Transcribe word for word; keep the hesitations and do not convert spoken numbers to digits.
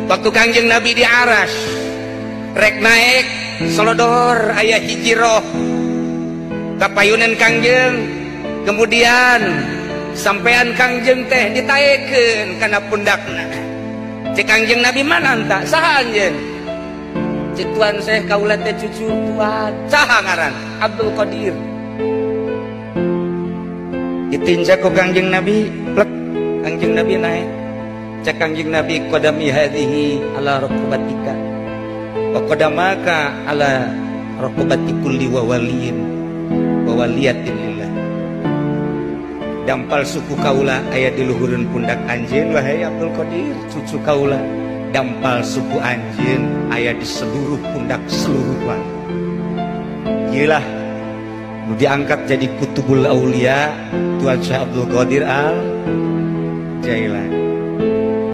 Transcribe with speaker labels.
Speaker 1: waktu Kangjeng Nabi di Arash rek naik solodor ayah hiji roh kapayunan Kangjeng, kemudian sampean Kangjeng teh ditaekeun kana pundakna. Cek Kangjeng Nabi mana enta saha anjeun? Cek tuan Syekh kaula teh cucu tuan saha ngaran? Abdul Qadir. Ditinja ku Kangjeng Nabi plek Kangjeng Nabi naik. Cek Kangjeng Nabi qadami hadhihi ala raqabatika wa qadamaka ala raqabati kulli wa waliyin wa waliyatin lillah. Dampal suku kaula aya di luhureun pundak anjeun wahai Abdul Qadir cucu kaula. Dampal suku anjeun aya di seluruh pundak seluruhan. Iyalah nu diangkat jadi kutubul aulia Tuan Syekh Abdul Qadir Al Jailan.